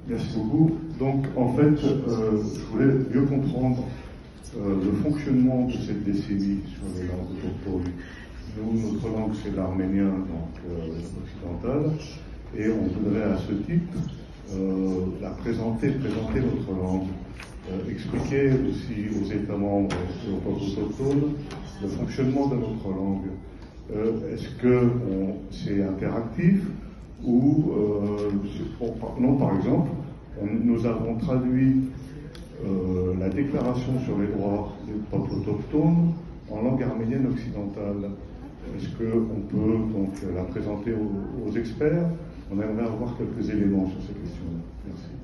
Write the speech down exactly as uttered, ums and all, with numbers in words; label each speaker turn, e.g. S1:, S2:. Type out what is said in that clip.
S1: Merci beaucoup. Donc, en fait, euh, je voulais mieux comprendre euh, le fonctionnement de cette décennie sur les langues autochtones. Nous, notre langue, c'est l'arménien, donc euh, occidental, et on voudrait à ce titre euh, la présenter, présenter notre langue, euh, expliquer aussi aux États membres et aux peuples autochtones le fonctionnement de notre langue. Euh, Est-ce que c'est interactif ou euh, bon, non, par exemple, on, nous avons traduit euh, la déclaration sur les droits des peuples autochtones en langue arménienne occidentale. Est-ce qu'on peut donc la présenter aux, aux experts? On aimerait avoir quelques éléments sur ces questions-là. Merci.